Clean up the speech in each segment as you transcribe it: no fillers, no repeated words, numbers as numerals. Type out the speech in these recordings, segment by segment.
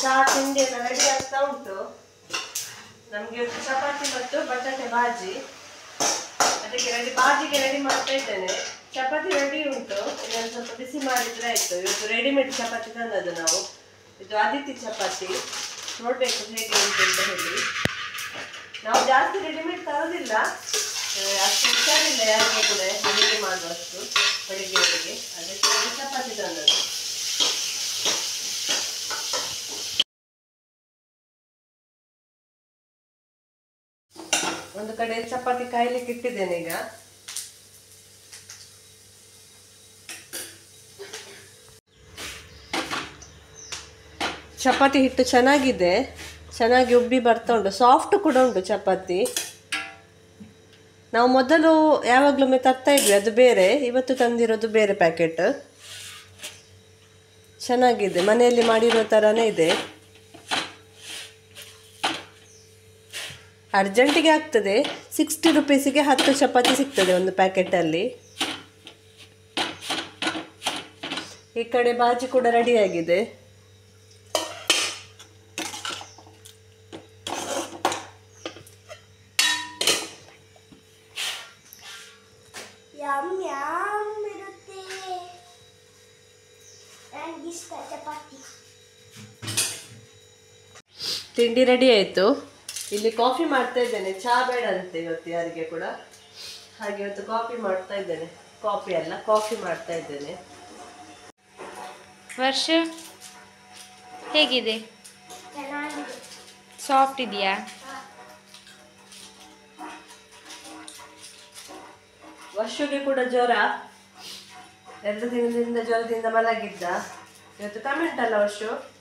ಚಹಾ ತಿಂಡಿ ಎಲ್ಲ ರೆಡಿ ಆಗ್ತಾ ಉಂಟು. ನಮಗೆ ಇವತ್ತು ಚಪಾತಿ ಮತ್ತು ಬಟಾಟೆ ಬಾಜಿ, ಅದಕ್ಕೆ ಬಾಜಿಗೆ ರೆಡಿ ಮಾಡ್ತಾ ಇದ್ದೇನೆ. ಚಪಾತಿ ರೆಡಿ ಉಂಟು, ಇದನ್ನು ಸ್ವಲ್ಪ ಬಿಸಿ ಮಾಡಿದ್ರೆ ಆಯಿತು. ಇವತ್ತು ರೆಡಿಮೇಡ್ ಚಪಾತಿ ತಂದದ್ದು ನಾವು. ಇದು ಆದಿತ್ಯ ಚಪಾತಿ, ನೋಡಬೇಕು ಹೇಗೆ ಉಂಟು ಅಂತ ಹೇಳಿ. ನಾವು ಜಾಸ್ತಿ ರೆಡಿಮೇಡ್ ತರೋದಿಲ್ಲ, ಅಷ್ಟು ಹುಷಾರಿಲ್ಲ ಯಾರಿಗೆ ಕೂಡ ಅಡುಗೆ ಮಾಡುವಷ್ಟು ಬೆಳಿಗ್ಗೆ ಅದಕ್ಕೆ ಚಪಾತಿ ತಂದದ್ದು. ಒಂದು ಕಡೆ ಚಪಾತಿ ಕಾಯ್ಲಿಕ್ಕೆ ಇಟ್ಟಿದ್ದೇನೆ ಈಗ. ಚಪಾತಿ ಹಿಟ್ಟು ಚೆನ್ನಾಗಿದೆ, ಚೆನ್ನಾಗಿ ಉಬ್ಬಿ ಬರ್ತಾ ಉಂಟು, ಸಾಫ್ಟ್ ಕೂಡ ಉಂಟು ಚಪಾತಿ. ನಾವು ಮೊದಲು ಯಾವಾಗಲೊಮ್ಮೆ ತರ್ತಾ ಇದ್ವಿ, ಅದು ಬೇರೆ, ಇವತ್ತು ತಂದಿರೋದು ಬೇರೆ ಪ್ಯಾಕೆಟ್. ಚೆನ್ನಾಗಿದೆ, ಮನೆಯಲ್ಲಿ ಮಾಡಿರೋ ಥರನೇ ಇದೆ. ಅರ್ಜೆಂಟಿಗೆ ಆಗ್ತದೆ. 60 ರೂಪೀಸಿಗೆ 10 ಚಪಾತಿ ಸಿಗ್ತದೆ ಒಂದು ಪ್ಯಾಕೆಟಲ್ಲಿ. ಈ ಕಡೆ ಬಾಜಿ ಕೂಡ ರೆಡಿಯಾಗಿದೆ. ತಿಂಡಿ ರೆಡಿ ಆಯಿತು. ಇಲ್ಲಿ ಕಾಫಿ ಮಾಡ್ತಾ ಇದ್ದೇನೆ, ಚಹಾ ಬೇಡ ಅಂತೆ ಇವತ್ತು ಯಾರಿಗೆ ಕೂಡ, ಹಾಗೆ ಇವತ್ತು ಕಾಫಿ ಮಾಡ್ತಾ ಇದ್ದೇನೆ. ಕಾಫಿ ಮಾಡ್ತಾ ಇದ್ದೇನೆ. ವರ್ಷ ಹೇಗಿದೆ? ಸಾಫ್ಟ್ ಇದೆಯಾ? ವರ್ಷಕ್ಕೆ ಕೂಡ ಜ್ವರ, 2 ದಿನದಿಂದ ಜ್ವರದಿಂದ ಮಲಗಿದ್ದ. ಇವತ್ತು ಕಮೆಂಟ್ ಅಲ್ಲ ವರ್ಷ.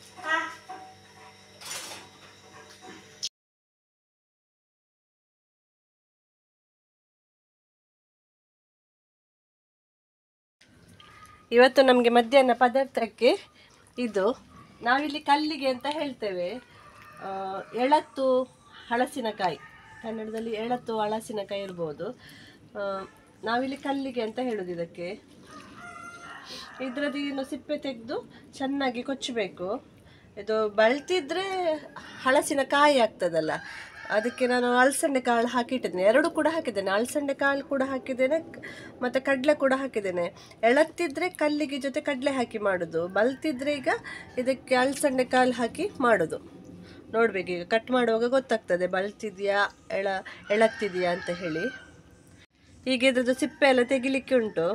ಇವತ್ತು ನಮಗೆ ಮಧ್ಯಾಹ್ನ ಪದಾರ್ಥಕ್ಕೆ ಇದು, ನಾವಿಲ್ಲಿ ಕಲ್ಲಿಗೆ ಅಂತ ಹೇಳ್ತೇವೆ, ಎಳತ್ತು ಹಳಸಿನಕಾಯಿ, ಕನ್ನಡದಲ್ಲಿ ಎಳತ್ತು ಹಳಸಿನಕಾಯಿ ಇರ್ಬೋದು. ನಾವಿಲ್ಲಿ ಕಲ್ಲಿಗೆ ಅಂತ ಹೇಳೋದು ಇದಕ್ಕೆ. ಇದರದ್ದು ಸಿಪ್ಪೆ ತೆಗೆದು ಚೆನ್ನಾಗಿ ಕೊಚ್ಚಬೇಕು. ಇದು ಬಳ್ತಿದ್ರೆ ಹಳಸಿನಕಾಯಿ ಆಗ್ತದಲ್ಲ, ಅದಕ್ಕೆ ನಾನು ಅಲಸಂಡೆ ಕಾಳು ಹಾಕಿಟ್ಟಿದ್ದೇನೆ. 2 ಕೂಡ ಹಾಕಿದ್ದೇನೆ, ಅಲಸಂಡೆ ಕಾಳು ಕೂಡ ಹಾಕಿದ್ದೇನೆ ಮತ್ತು ಕಡಲೆ ಕೂಡ ಹಾಕಿದ್ದೇನೆ. ಎಳತ್ತಿದ್ರೆ ಕಲ್ಲಿಗೆ ಜೊತೆ ಕಡಲೆ ಹಾಕಿ ಮಾಡೋದು, ಬಲ್ತಿದ್ರೆ ಈಗ ಇದಕ್ಕೆ ಅಲಸಂಡೆ ಕಾಳು ಹಾಕಿ ಮಾಡೋದು. ನೋಡಬೇಕು, ಈಗ ಕಟ್ ಮಾಡುವಾಗ ಗೊತ್ತಾಗ್ತದೆ ಬಲ್ತಿದೆಯಾ ಎಳತ್ತಿದೆಯಾ ಅಂತ ಹೇಳಿ. ಈಗ ಇದ್ರದ್ದು ಸಿಪ್ಪೆ ಎಲ್ಲ ತೆಗಿಲಿಕ್ಕೆ ಉಂಟು.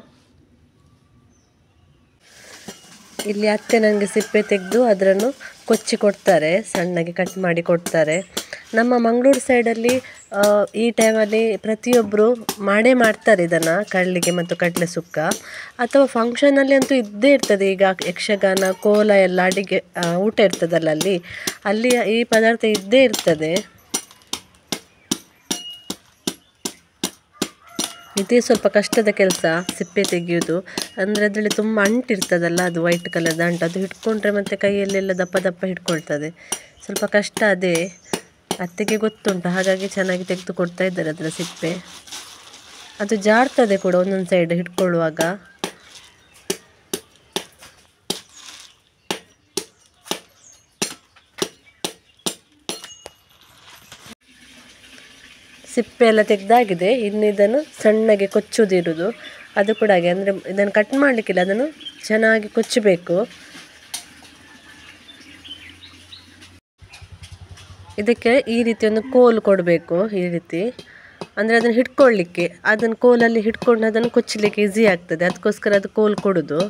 ಇಲ್ಲಿ ಅತ್ತೆ ನನಗೆ ಸಿಪ್ಪೆ ತೆಗೆದು ಅದನ್ನು ಕೊಚ್ಚಿ ಕೊಡ್ತಾರೆ, ಸಣ್ಣಗೆ ಕಟ್ ಮಾಡಿ ಕೊಡ್ತಾರೆ. ನಮ್ಮ ಮಂಗಳೂರು ಸೈಡಲ್ಲಿ ಈ ಟೈಮಲ್ಲಿ ಪ್ರತಿಯೊಬ್ಬರು ಮಾಡ್ತಾರೆ ಇದನ್ನು, ಕಳ್ಳಿಗೆ ಮತ್ತು ಕಡಲೆ ಸುಕ್ಕ. ಅಥವಾ ಫಂಕ್ಷನಲ್ಲಿ ಅಂತೂ ಇದ್ದೇ ಇರ್ತದೆ. ಈಗ ಯಕ್ಷಗಾನ, ಕೋಲ ಎಲ್ಲ ಅಡಿಗೆ ಊಟ ಇರ್ತದಲ್ಲ, ಅಲ್ಲಿ ಈ ಪದಾರ್ಥ ಇದ್ದೇ ಇರ್ತದೆ. ಇದೇ ಸ್ವಲ್ಪ ಕಷ್ಟದ ಕೆಲಸ, ಸಿಪ್ಪೆ ತೆಗೆಯೋದು. ಅಂದರೆ ಅದರಲ್ಲಿ ತುಂಬ ಅಂಟಿರ್ತದಲ್ಲ, ಅದು ವೈಟ್ ಕಲರ್ದ ಅಂಟು, ಅದು ಹಿಡ್ಕೊಂಡ್ರೆ ಮತ್ತು ಕೈಯಲ್ಲೆಲ್ಲ ದಪ್ಪ ದಪ್ಪ ಹಿಡ್ಕೊಳ್ತದೆ. ಸ್ವಲ್ಪ ಕಷ್ಟ ಅದೇ, ಅತ್ತೆಗೆ ಗೊತ್ತುಂಟು, ಹಾಗಾಗಿ ಚೆನ್ನಾಗಿ ತೆಗೆದು ಕೊಡ್ತಾ ಇದ್ದಾರೆ ಅದರ ಸಿಪ್ಪೆ. ಅದು ಜಾರ್ತದೆ ಕೂಡ ಒಂದೊಂದು ಸೈಡ್ ಹಿಡ್ಕೊಳ್ಳುವಾಗ. ಸಿಪ್ಪೆ ಎಲ್ಲ ತೆಗೆದಾಗಿದೆ. ಇನ್ನು ಇದನ್ನು ಸಣ್ಣಗೆ ಕೊಚ್ಚುವುದಿರುವುದು, ಅದು ಕೂಡ ಹಾಗೆ. ಅಂದರೆ ಇದನ್ನು ಕಟ್ ಮಾಡಲಿಕ್ಕಿಲ್ಲ, ಅದನ್ನು ಚೆನ್ನಾಗಿ ಕೊಚ್ಚಬೇಕು. ಇದಕ್ಕೆ ಈ ರೀತಿ ಒಂದು ಕೋಲು ಕೊಡಬೇಕು, ಈ ರೀತಿ. ಅಂದರೆ ಅದನ್ನು ಹಿಡ್ಕೊಳ್ಳಿಕ್ಕೆ, ಅದನ್ನು ಕೋಲಲ್ಲಿ ಹಿಡ್ಕೊಂಡು ಅದನ್ನು ಕೊಚ್ಚಲಿಕ್ಕೆ ಈಸಿ ಆಗ್ತದೆ, ಅದಕ್ಕೋಸ್ಕರ ಅದು ಕೋಲು ಕೊಡೋದು.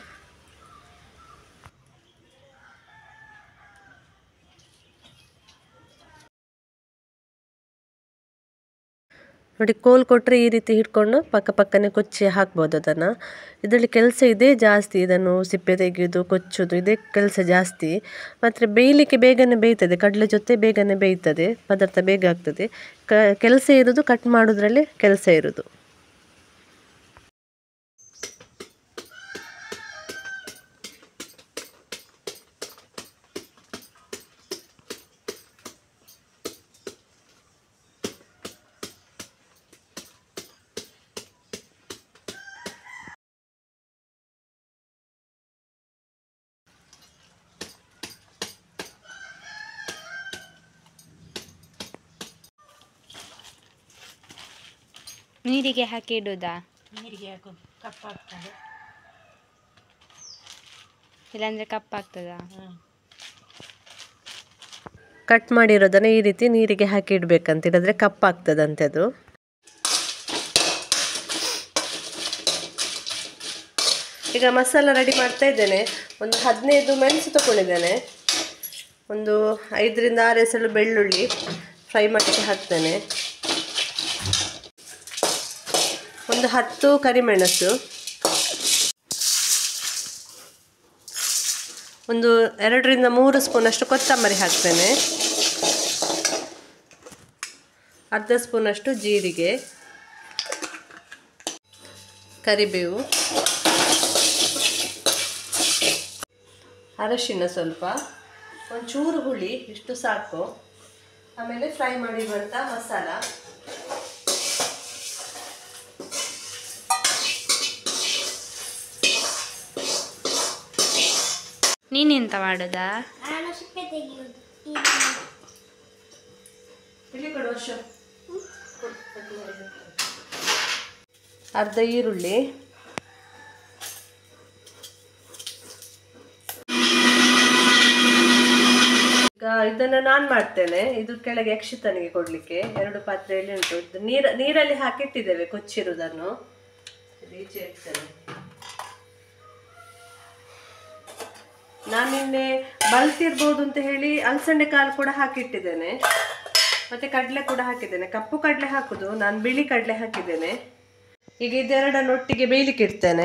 ನೋಡಿ, ಕೋಲ್ ಕೊಟ್ಟರೆ ಈ ರೀತಿ ಹಿಡ್ಕೊಂಡು ಪಕ್ಕನೆ ಕೊಚ್ಚಿ ಹಾಕ್ಬೋದು ಅದನ್ನು. ಇದರಲ್ಲಿ ಕೆಲಸ ಇದೆ ಜಾಸ್ತಿ, ಇದನ್ನು ಸಿಪ್ಪೆ ತೆಗೆಯೋದು, ಕೊಚ್ಚೋದು, ಇದೇ ಕೆಲಸ ಜಾಸ್ತಿ. ಮತ್ತು ಬೇಯಲಿಕ್ಕೆ ಬೇಗನೆ ಬೇಯ್ತದೆ, ಕಡಲೆ ಜೊತೆ ಬೇಗನೆ ಬೇಯ್ತದೆ, ಪದಾರ್ಥ ಬೇಗ ಆಗ್ತದೆ. ಕೆಲಸ ಇರೋದು ಕಟ್ ಮಾಡೋದ್ರಲ್ಲಿ ಕೆಲಸ ಇರೋದು. ನೀರಿಗೆ ಹಾಕಿ ಇಡುದಾ? ನೀರಿಗೆ ಹಾಕು, ಕಪ್ಪಾಗ್ತದೆ. ಇಲ್ಲಾಂದ್ರೆ ಕಪ್ಪಾಗ್ತದಾ? ಕಟ್ ಮಾಡಿರೋದನ್ನ ಈ ರೀತಿ ನೀರಿಗೆ ಹಾಕಿ ಇಡ್ಬೇಕಂತ, ಇಲ್ಲದ್ರೆ ಕಪ್ಪಾಗ್ತದಂತೆ ಅದು. ಈಗ ಮಸಾಲ ರೆಡಿ ಮಾಡ್ತಾ ಇದ್ದೇನೆ. ಒಂದು 15 ಮೆಣಸು ತಗೊಂಡಿದ್ದೇನೆ, ಒಂದು 5ರಿಂದ 6 ಎಸಳು ಬೆಳ್ಳುಳ್ಳಿ ಫ್ರೈ ಮಾಡಲಿಕ್ಕೆ ಹಾಕ್ತೇನೆ, ಒಂದು 10 ಕರಿಮೆಣಸು, ಒಂದು 2ರಿಂದ 3 ಸ್ಪೂನಷ್ಟು ಕೊತ್ತಂಬರಿ ಹಾಕ್ತೇನೆ, ಅರ್ಧ ಸ್ಪೂನಷ್ಟು ಜೀರಿಗೆ, ಕರಿಬೇವು, ಅರಶಿನ ಸ್ವಲ್ಪ, ಒಂಚೂರು ಹುಳಿ, ಇಷ್ಟು ಸಾಕು. ಆಮೇಲೆ ಫ್ರೈ ಮಾಡಿರುವಂಥ ಮಸಾಲ, ನೀನೆಂತ ಮಾಡೋದಾ? ಅರ್ಧ ಈರುಳ್ಳಿ, ಈಗ ಇದನ್ನು ನಾನು ಮಾಡ್ತೇನೆ. ಇದು ಕೆಳಗೆ ಯಕ್ಷಿತನಿಗೆ ಕೊಡ್ಲಿಕ್ಕೆ 2 ಪಾತ್ರೆಯಲ್ಲಿ ಉಂಟು. ನೀರಲ್ಲಿ ಹಾಕಿಟ್ಟಿದ್ದೇವೆ ಕೊಚ್ಚಿರುವುದನ್ನು, ಈಚೆ ಇಡ್ತೇನೆ. ನಾನು ನಿನ್ನೆ ಬಲ್ತಿರ್ಬೋದು ಅಂತ ಹೇಳಿ ಅಲಸಂಡೆ ಕಾಳು ಕೂಡ ಹಾಕಿಟ್ಟಿದ್ದೇನೆ, ಮತ್ತೆ ಕಡಲೆ ಕೂಡ ಹಾಕಿದ್ದೇನೆ. ಕಪ್ಪು ಕಡಲೆ ಹಾಕುದು, ನಾನು ಬಿಳಿ ಕಡಲೆ ಹಾಕಿದ್ದೇನೆ. ಈಗ ಇದೆರಡನ್ನು ಒಟ್ಟಿಗೆ ಬೇಯಲಿಕ್ಕೆ ಇಡ್ತೇನೆ.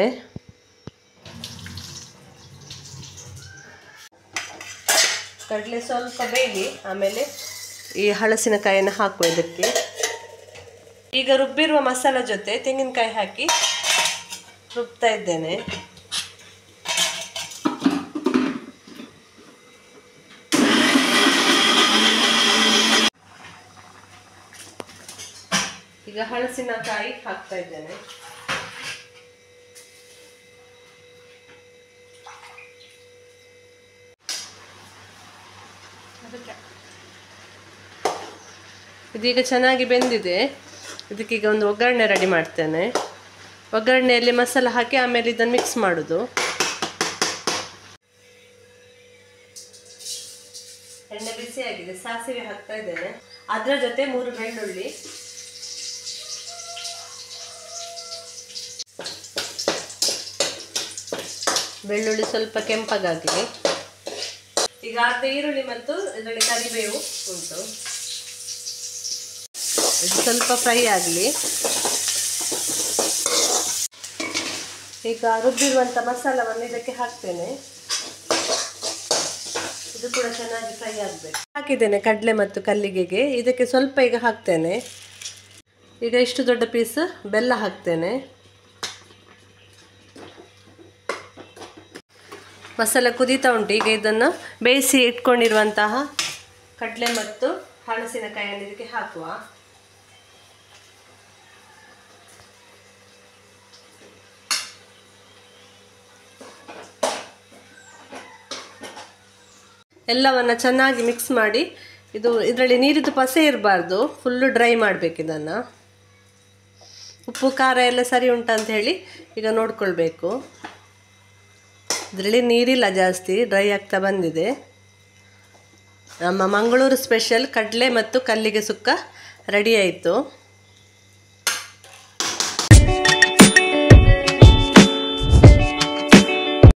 ಕಡಲೆ ಸ್ವಲ್ಪ ಬೇಯಲಿ, ಆಮೇಲೆ ಈ ಹಳಸಿನಕಾಯಿಯನ್ನು ಹಾಕುವ ಇದಕ್ಕೆ. ಈಗ ರುಬ್ಬಿರುವ ಮಸಾಲ ಜೊತೆ ತೆಂಗಿನಕಾಯಿ ಹಾಕಿ ರುಬ್ತಾ ಇದ್ದೇನೆ. ಈಗ ಹಳಸಿನಕಾಯಿ ಹಾಕ್ತಾ ಇದ್ದೇನೆ. ಇದೀಗ ಚೆನ್ನಾಗಿ ಬೆಂದಿದೆ. ಇದಕ್ಕೀಗ ಒಂದು ಒಗ್ಗರಣೆ ರೆಡಿ ಮಾಡ್ತೇನೆ. ಒಗ್ಗರಣೆಯಲ್ಲಿ ಮಸಾಲ ಹಾಕಿ ಆಮೇಲೆ ಇದನ್ನು ಮಿಕ್ಸ್ ಮಾಡೋದು. ಎಣ್ಣೆ ಬಿಸಿ ಆಗಿದೆ, ಸಾಸಿವೆ ಹಾಕ್ತಾ ಇದ್ದೇನೆ. ಅದರ ಜೊತೆ 3 ಬೆಳ್ಳುಳ್ಳಿ, ಬೆಳ್ಳುಳ್ಳಿ ಸ್ವಲ್ಪ ಕೆಂಪಗಾಗಲಿ. ಈಗ ಅರ್ಧ ಈರುಳ್ಳಿ ಮತ್ತು ಇದರಲ್ಲಿ ಕರಿಬೇವು ಉಂಟು, ಇದು ಸ್ವಲ್ಪ ಫ್ರೈ ಆಗಲಿ. ಈಗ ರುಬ್ಬಿರುವಂಥ ಮಸಾಲವನ್ನು ಇದಕ್ಕೆ ಹಾಕ್ತೇನೆ. ಇದು ಕೂಡ ಚೆನ್ನಾಗಿ ಫ್ರೈ ಆಗಬೇಕು. ಹಾಕಿದ್ದೇನೆ ಕಡಲೆ ಮತ್ತು ಕಲ್ಲಿಗೆಗೆ. ಇದಕ್ಕೆ ಸ್ವಲ್ಪ ಈಗ ಹಾಕ್ತೇನೆ. ಈಗ ಇಷ್ಟು ದೊಡ್ಡ ಪೀಸ್ ಬೆಲ್ಲ ಹಾಕ್ತೇನೆ. ಮಸಾಲ ಕುದೀತಾ ಉಂಟು. ಈಗ ಇದನ್ನು ಬೇಯಿಸಿ ಇಟ್ಕೊಂಡಿರುವಂತಹ ಕಡಲೆ ಮತ್ತು ಹಳಸಿನಕಾಯಿಯನ್ನು ಇದಕ್ಕೆ ಹಾಕುವ. ಎಲ್ಲವನ್ನ ಚೆನ್ನಾಗಿ ಮಿಕ್ಸ್ ಮಾಡಿ, ಇದರಲ್ಲಿ ನೀರಿದ್ದು ಪಸೆ ಇರಬಾರ್ದು, ಫುಲ್ಲು ಡ್ರೈ ಮಾಡಬೇಕು ಇದನ್ನು. ಉಪ್ಪು ಖಾರ ಎಲ್ಲ ಸರಿ ಉಂಟಂತ ಹೇಳಿ ಈಗ ನೋಡ್ಕೊಳ್ಬೇಕು. ಇದರಲ್ಲಿ ನೀರಿಲ್ಲ ಜಾಸ್ತಿ, ಡ್ರೈ ಆಗ್ತಾ ಬಂದಿದೆ. ನಮ್ಮ ಮಂಗಳೂರು ಸ್ಪೆಷಲ್ ಕಡಲೆ ಮತ್ತು ಕಲ್ಲಿಗೆ ಸುಕ್ಕ ರೆಡಿ ಆಯಿತು.